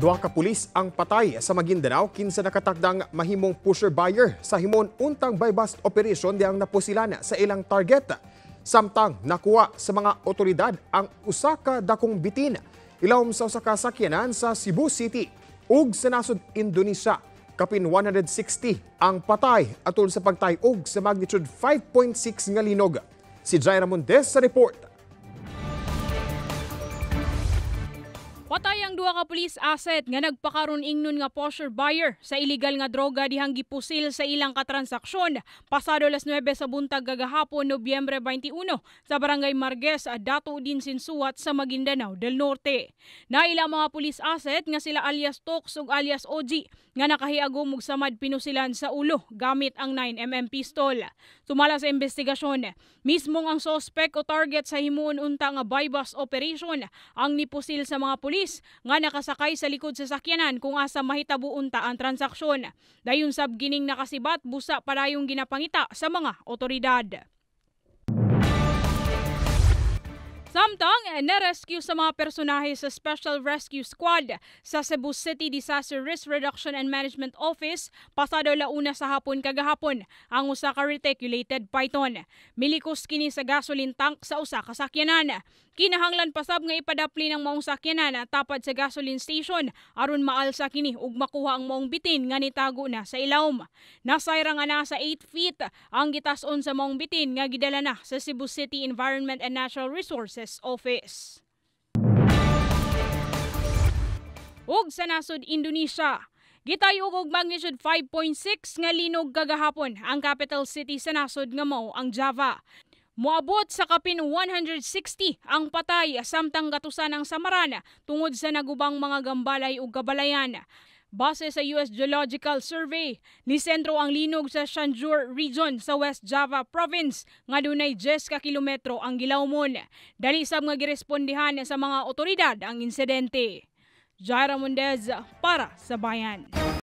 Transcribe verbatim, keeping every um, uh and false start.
Duha ka pulis ang patay sa Maguindanao kinsa nakatakdang mahimong pusher buyer sa himon untang buy-bust operation diyang napusilana sa ilang target. Samtang nakuha sa mga otoridad ang usa ka dakong bitin ilawom sa usa ka sakyanan sa Cebu City ug sa nasod Indonesia. Kapin one hundred sixty ang patay atol sa pagtayog sa magnitude five point six nga linog. Si Jaira Montes sa report. Patay ang duha ka police asset nga nagpakaron ingnon nga pusher buyer sa illegal nga droga dihang gipusil sa ilang katransaksyon pasado alas nuwebe sa buntag kagahapon Nobyembre twenty-one sa Barangay Margues, Dato din Sinsuat sa Maguindanao del Norte. Naila mga police asset nga sila alias Tox ug alias O G nga nakahiagom og samad pinusilan sa ulo gamit ang nine millimeter pistol. Sumala sa investigasyon, mismong ang suspect o target sa himuon unta nga buy-bust operation ang nipusil sa mga pulis nga nakasakay sa likod sa sakyanan kung asa mahitabo unta ang transaksyon. Dayon sab gining nakasibat busa padayong ginapangita sa mga otoridad. Samtang na-rescue sa mga personahe sa Special Rescue Squad sa Cebu City Disaster Risk Reduction and Management Office pasado launa sa hapon kagahapon ang usa ka reticulated python. Milikos kini sa gasoline tank sa usa ka sakyanan. Kinahanglan pasab nga ipadapli ng maong sakyanan tapad sa gasoline station aron maalsa kini ug makuha ang maong bitin nga nitago na sa ilawom. Nasayra nga na sa eight feet ang gitas-on sa maong bitin nga gidala na sa Cebu City Environment and Natural Resources Office. Ug sa nasod Indonesia, gitayog og magnitude five point six nga linog kagahapon ang capital city sa nasod nga mao ang Java. Moabot sa kapin one hundred sixty ang patay samtang gatusan ang samaran tungod sa nagubang mga gambalay ug kabalayan. Base sa U S Geological Survey, nisentro ang linog sa Cianjur Region sa West Java Province nga dunay ten ka kilometro ang gilawmon. Dali sab nga girespondihan sa mga otoridad ang insidente. Jaira Montes para sa Bayan.